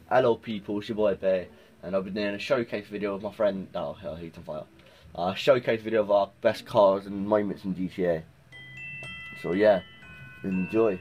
Hello people, it's your boy Bear, and I've been doing a showcase video of my friend, he's on fire. Showcase video of our best cars and moments in GTA. So yeah, enjoy.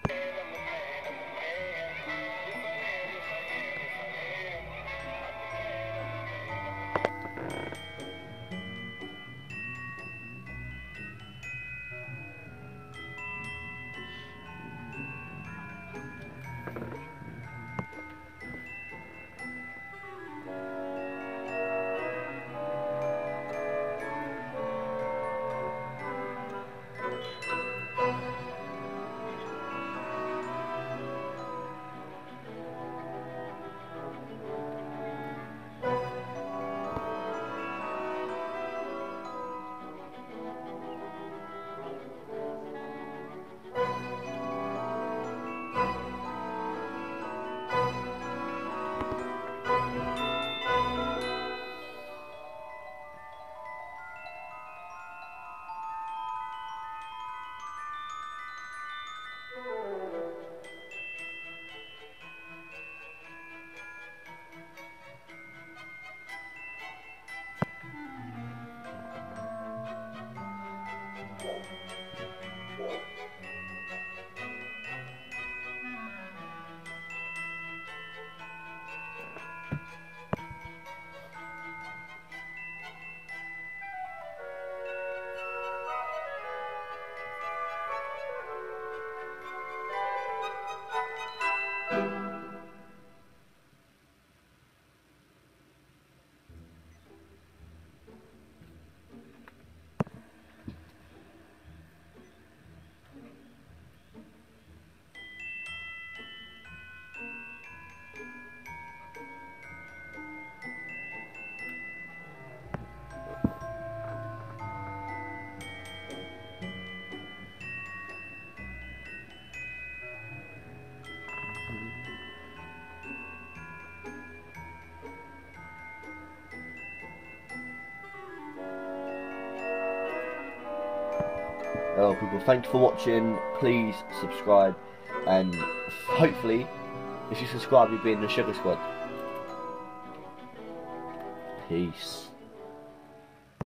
Hello people, thank you for watching. Please subscribe, and hopefully if you subscribe you'll be in the Sugar Squad. Peace.